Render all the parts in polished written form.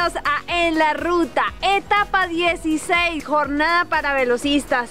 bienvenidos a En la Ruta, etapa 16, jornada para velocistas,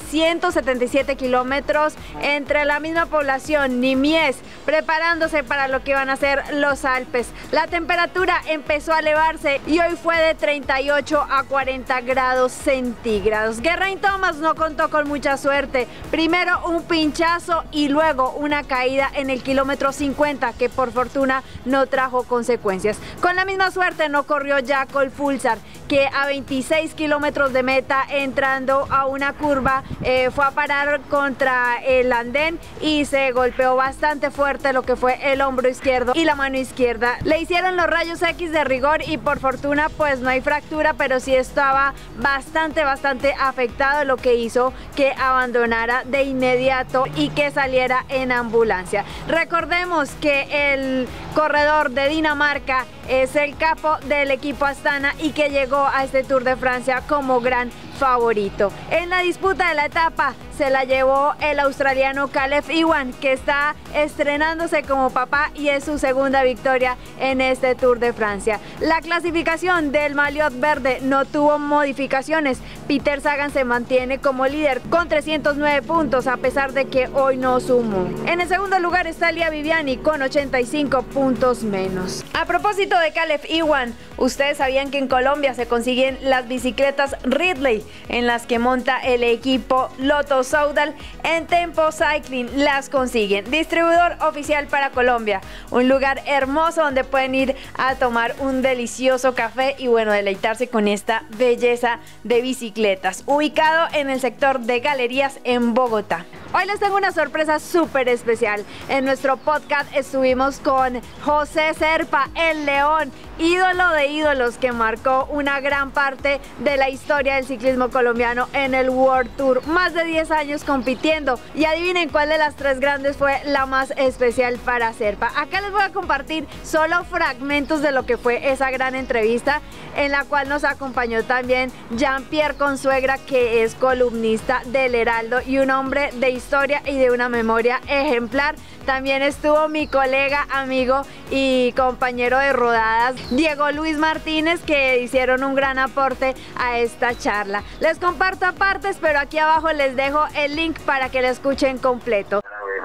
177 kilómetros entre la misma población, Nimies, preparándose para lo que van a ser los Alpes. La temperatura empezó a elevarse y hoy fue de 38 a 40 grados centígrados. Geraint Thomas no contó con mucha suerte, primero un pinchazo y luego una caída en el kilómetro 50 que por fortuna no trajo consecuencias. Con la misma suerte no corrió Jakob Fuglsang, que a 26 kilómetros de meta, entrando a una curva, fue a parar contra el andén y se golpeó bastante fuerte lo que fue el hombro izquierdo y la mano izquierda. Le hicieron los rayos X de rigor y por fortuna pues no hay fractura, pero sí estaba bastante afectado, lo que hizo que abandonara de inmediato y que saliera en ambulancia. Recordemos que el corredor de Dinamarca es el capo del equipo Astana y que llegó a este Tour de Francia como gran favorito. En la disputa de la etapa se la llevó el australiano Caleb Ewan, que está estrenándose como papá y es su segunda victoria en este Tour de Francia. La clasificación del maillot verde no tuvo modificaciones. Peter Sagan se mantiene como líder con 309 puntos a pesar de que hoy no sumó. En el segundo lugar está Elia Viviani con 85 puntos menos. A propósito de Caleb Ewan, ustedes sabían que en Colombia se consiguen las bicicletas Ridley, en las que monta el equipo Lotto Soudal. En Tempo Cycling las consiguen. Distribuidor oficial para Colombia, un lugar hermoso donde pueden ir a tomar un delicioso café y bueno, deleitarse con esta belleza de bicicletas, ubicado en el sector de Galerías en Bogotá. Hoy les tengo una sorpresa súper especial. En nuestro podcast estuvimos con José Serpa, el león, ídolo de ídolos, que marcó una gran parte de la historia del ciclismo colombiano en el World Tour. Más de 10 años compitiendo. Y adivinen cuál de las tres grandes fue la más especial para Serpa. Acá les voy a compartir solo fragmentos de lo que fue esa gran entrevista, en la cual nos acompañó también Jean-Pierre Consuegra, que es columnista del Heraldo y un hombre de historia y de una memoria ejemplar. También estuvo mi colega, amigo y compañero de rodadas, Diego Luis Martínez, que hicieron un gran aporte a esta charla. Les comparto aparte, pero aquí abajo les dejo el link para que lo escuchen completo.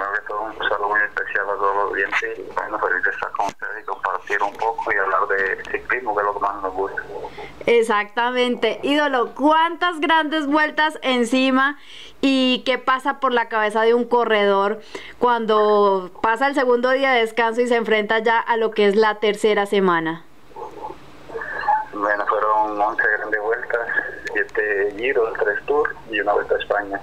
Un saludo muy especial a todos los oyentes. Bueno, feliz de estar con ustedes y compartir un poco y hablar de ciclismo, que es lo que más nos gusta. Exactamente, ídolo, ¿cuántas grandes vueltas encima y qué pasa por la cabeza de un corredor cuando pasa el segundo día de descanso y se enfrenta ya a lo que es la tercera semana? Bueno, fueron 11 grandes vueltas, 7 giros, 3 tours y una vuelta a España.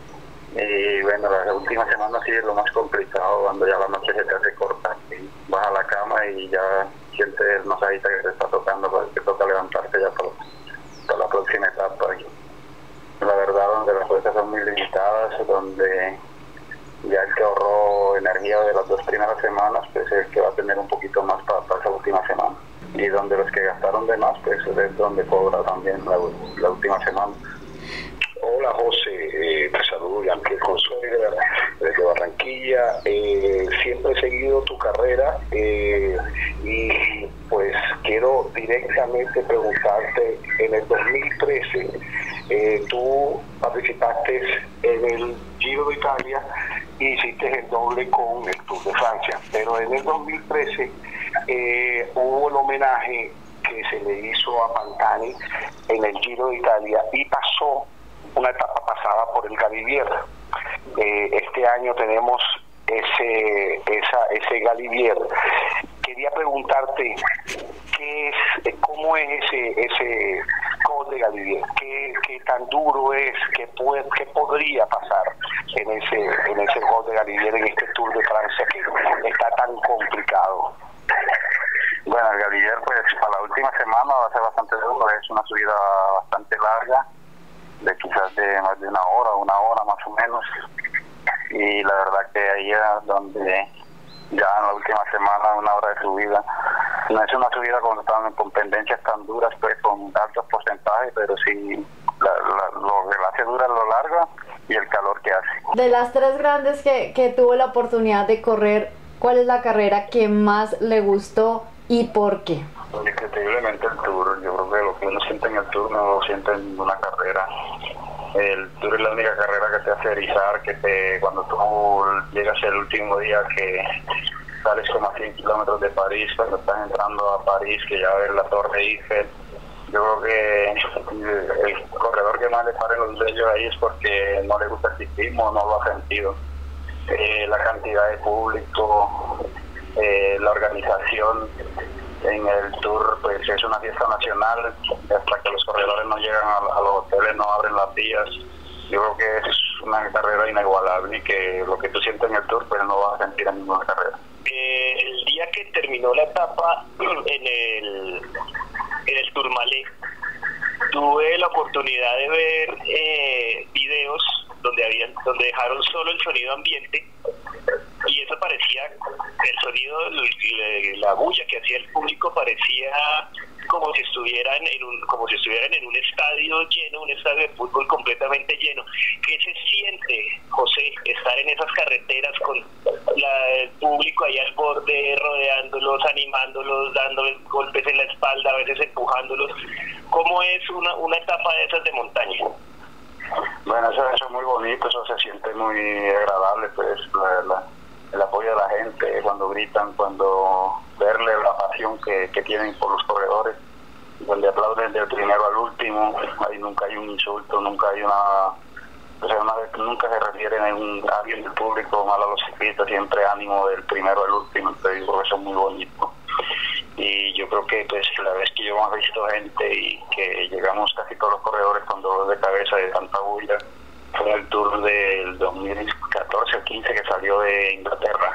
Y bueno, la última semana sí es lo más complicado, cuando ya la noche se te hace corta y vas a la cama y ya sientes el masajito que te está tocando, porque te toca levantarte ya para la próxima etapa. Y la verdad, donde las fuerzas son muy limitadas, donde ya el que ahorró energía de las 2 primeras semanas, pues es el que va a tener un poquito más para esa última semana. Y donde los que gastaron de más, pues es donde cobra también la última semana. Hola José, te saludo Jean-Pierre Consuegra desde Barranquilla. Siempre he seguido tu carrera y pues quiero directamente preguntarte, en el 2013 tú participaste en el Giro de Italia y hiciste el doble con el Tour de Francia, pero en el 2013 hubo el homenaje que se le hizo a Pantani en el Giro de Italia y pasó una etapa pasada por el Galibier. Este año tenemos ese Galibier. Quería preguntarte cómo es ese Col de Galibier, qué tan duro es, qué podría pasar en ese Col de Galibier, en este Tour de Francia que está tan complicado. Bueno, el Galibier, pues para la última semana va a ser bastante duro, es una subida bastante larga, de quizás de más de una hora más o menos, y la verdad que ahí es donde ya en la última semana, una hora de subida, no es una subida con pendencias tan duras, pues con altos porcentajes, pero sí lo que la hace dura es lo larga y el calor que hace. De las tres grandes que tuvo la oportunidad de correr, ¿cuál es la carrera que más le gustó y por qué? Indiscutiblemente el Tour, yo creo que lo que uno siente en el Tour no lo siente en ninguna carrera. El Tour es la única carrera que te hace erizar, cuando tú llegas el último día que sales como a 100 kilómetros de París, cuando estás entrando a París, que ya ves la Torre Eiffel. Yo creo que el corredor que más le paren los vellos ahí es porque no le gusta el ciclismo, no lo ha sentido. La cantidad de público, la organización en el Tour, pues es una fiesta nacional, hasta que los corredores no llegan a los hoteles, no abren las vías. Yo creo que es una carrera inigualable y que lo que tú sientes en el Tour, pues no vas a sentir en ninguna carrera. El día que terminó la etapa en el Tourmalet, tuve la oportunidad de ver videos donde dejaron solo el sonido ambiente, y eso parecía, el sonido, la bulla que hacía el público parecía como si estuvieran en un estadio lleno, un estadio de fútbol completamente lleno. ¿Qué se siente, José, estar en esas carreteras con el público ahí al borde, rodeándolos, animándolos, dándoles golpes en la espalda, a veces empujándolos? ¿Cómo es una etapa de esas de montaña? Bueno, eso es muy bonito, eso se siente muy agradable, pues el apoyo de la gente cuando gritan, cuando verle la pasión que tienen por los corredores, donde aplauden del primero al último. Ahí nunca hay un insulto, nunca hay nunca se refieren a alguien del público mal a los ciclistas, siempre ánimo del primero al último. Entonces yo creo que eso es muy bonito. Y yo creo que pues la vez que yo hemos visto gente y que llegamos casi todos los corredores con dolor de cabeza de tanta bulla, fue el Tour del 2014 o 15 que salió de Inglaterra.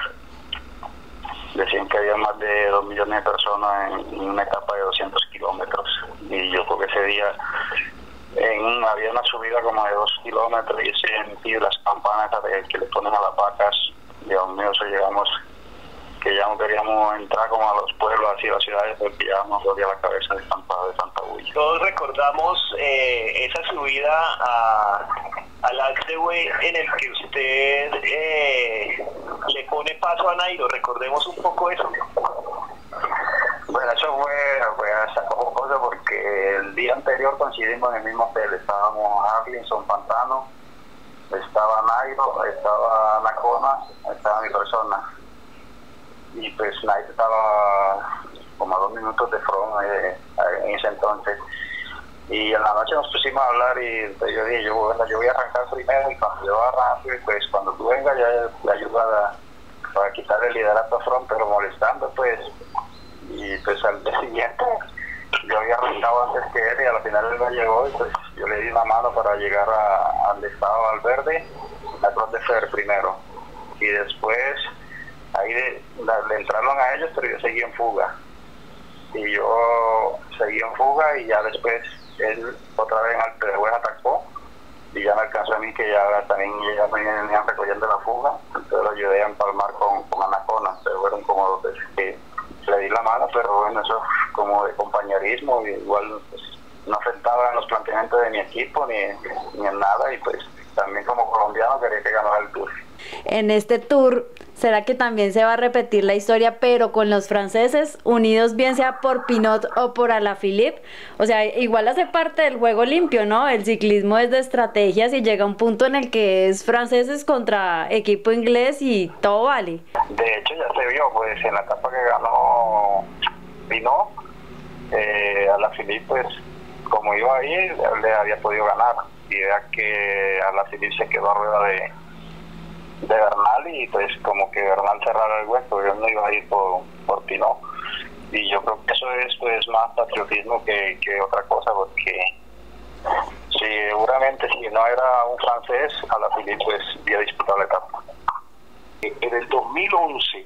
Decían que había más de 2 millones de personas en una etapa de 200 kilómetros. Y yo creo que ese día había una subida como de 2 kilómetros y sentí las campanas que le ponen a las vacas. Dios mío, eso llegamos, que ya no queríamos entrar como a los pueblos, así a las ciudades, porque ya nos dolía la cabeza de tanta bulla. Todos recordamos esa subida al Alpseway en el que usted le pone paso a Nairo. Recordemos un poco eso. Bueno, eso fue hasta como cosa porque el día anterior coincidimos en el mismo hotel. Estábamos Arlinson, Pantano, estaba Nairo, estaba Nacona, estaba mi persona. Y pues Nairo estaba como a 2 minutos de front en ese entonces. Y en la noche nos pusimos a hablar y pues, yo dije, yo voy a arrancar primero, y cuando yo arranque, pues cuando tú vengas ya le ayuda para quitarle el liderato a front, pero molestando pues. Y pues al día siguiente yo había arrancado antes que él y al final él me llegó y pues yo le di una mano para llegar a donde estaba Valverde, a Cruz de Fer primero. Y después ahí le entraron a ellos, pero yo seguí en fuga. Y yo seguí en fuga y ya después él otra vez al Pedregüez atacó y ya me alcanzó a mí, que ya también ya me venían recogiendo la fuga. Entonces lo ayudé a empalmar con Anacona, pero fueron como 2 veces que le di la mano, pero bueno, eso como de compañerismo, igual pues, no afectaba en los planteamientos de mi equipo ni en nada, y pues también como colombiano quería que ganara el Tour. En este Tour, ¿será que también se va a repetir la historia, pero con los franceses unidos, bien sea por Pinot o por Alaphilippe? O sea, igual hace parte del juego limpio, ¿no? El ciclismo es de estrategias y llega un punto en el que es franceses contra equipo inglés y todo vale. De hecho ya se vio, pues en la etapa que ganó Pinot, Alaphilippe, pues como iba ahí, le había podido ganar. Y vea que Alaphilippe se quedó a rueda de Bernal, y pues como que Bernal cerrara el hueco, yo no iba a ir por Pinot. Y yo creo que eso es pues más patriotismo que otra cosa, porque seguramente si no era un francés, Alaphilippe pues había disputado la etapa. En el 2011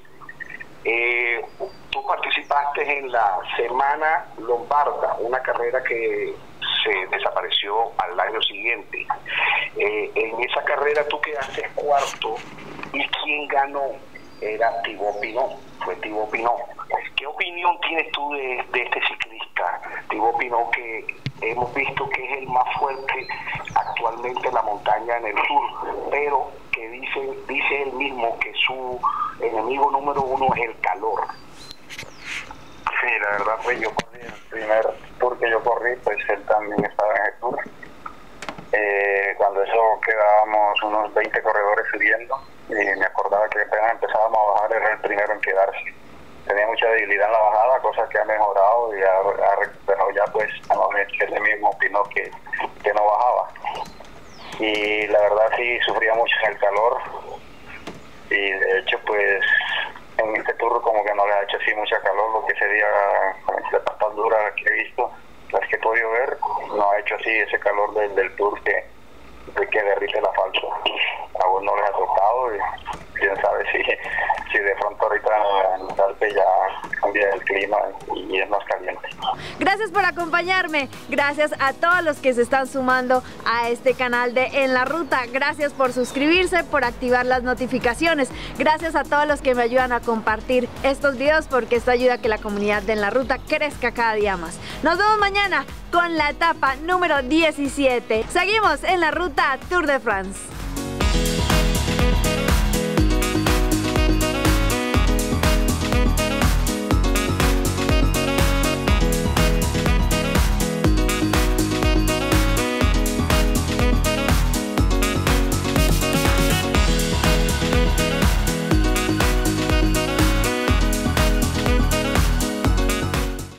tú participaste en la Semana Lombarda, una carrera que se desapareció al año siguiente. En esa carrera tú quedaste cuarto, y quien ganó era Thibaut Pinot, fue Thibaut Pinot. ¿Qué opinión tienes tú de este ciclista, Thibaut Pinot, que hemos visto que es el más fuerte actualmente en la montaña en el Tour, pero que dice él mismo que su enemigo número 1 es el calor? Sí, la verdad pues yo corrí el primer tour que yo corrí, pues él también estaba en el tour. Cuando eso quedábamos unos 20 corredores subiendo y me acordaba que apenas empezábamos a bajar, era el primero en quedarse. Tenía mucha debilidad en la bajada, cosa que ha mejorado y ha recuperado ya, pues nuevamente él mismo opinó que no bajaba. Y la verdad sí sufría mucho en el calor y de hecho pues en este tour como que no le ha hecho así mucha calor, lo que ese día con las tan duras que he visto, las que he podido ver, no ha hecho así ese calor del tour que derrite el asfalto. Aún no les ha tocado y quién sabe si de pronto ahorita en los Alpes ya cambia el clima y es más caliente. Gracias por acompañarme, gracias a todos los que se están sumando a este canal de En la Ruta, gracias por suscribirse, por activar las notificaciones, gracias a todos los que me ayudan a compartir estos videos porque esto ayuda a que la comunidad de En la Ruta crezca cada día más. Nos vemos mañana con la etapa número 17. Seguimos en la ruta Tour de France.